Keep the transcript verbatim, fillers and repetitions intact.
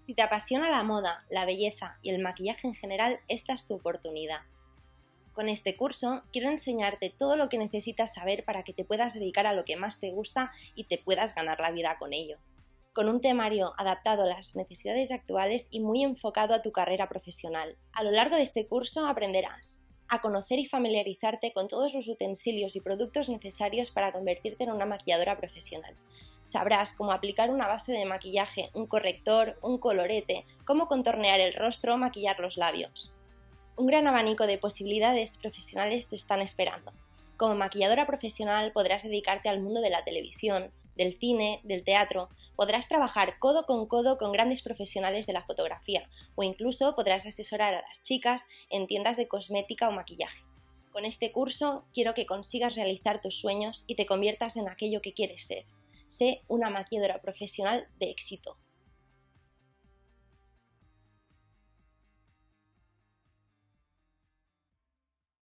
Si te apasiona la moda, la belleza y el maquillaje en general, esta es tu oportunidad. Con este curso quiero enseñarte todo lo que necesitas saber para que te puedas dedicar a lo que más te gusta y te puedas ganar la vida con ello. Con un temario adaptado a las necesidades actuales y muy enfocado a tu carrera profesional. A lo largo de este curso aprenderás a conocer y familiarizarte con todos los utensilios y productos necesarios para convertirte en una maquilladora profesional. Sabrás cómo aplicar una base de maquillaje, un corrector, un colorete, cómo contornear el rostro o maquillar los labios. Un gran abanico de posibilidades profesionales te están esperando. Como maquilladora profesional podrás dedicarte al mundo de la televisión, del cine, del teatro, podrás trabajar codo con codo con grandes profesionales de la fotografía o incluso podrás asesorar a las chicas en tiendas de cosmética o maquillaje. Con este curso quiero que consigas realizar tus sueños y te conviertas en aquello que quieres ser. Sé una maquilladora profesional de éxito.